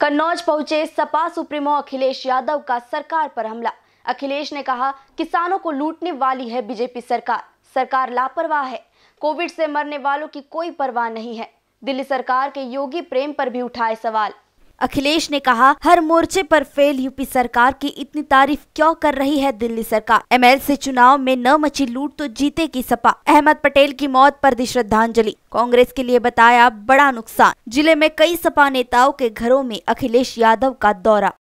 कन्नौज पहुंचे सपा सुप्रीमो अखिलेश यादव का सरकार पर हमला। अखिलेश ने कहा, किसानों को लूटने वाली है बीजेपी सरकार। सरकार लापरवाह है। कोविड से मरने वालों की कोई परवाह नहीं है। दिल्ली सरकार के योगी प्रेम पर भी उठाए सवाल। अखिलेश ने कहा, हर मोर्चे पर फेल यूपी सरकार की इतनी तारीफ क्यों कर रही है दिल्ली सरकार। एमएलसी चुनाव में न मची लूट तो जीतेगी सपा। अहमद पटेल की मौत पर दी श्रद्धांजलि। कांग्रेस के लिए बताया बड़ा नुकसान। जिले में कई सपा नेताओं के घरों में अखिलेश यादव का दौरा।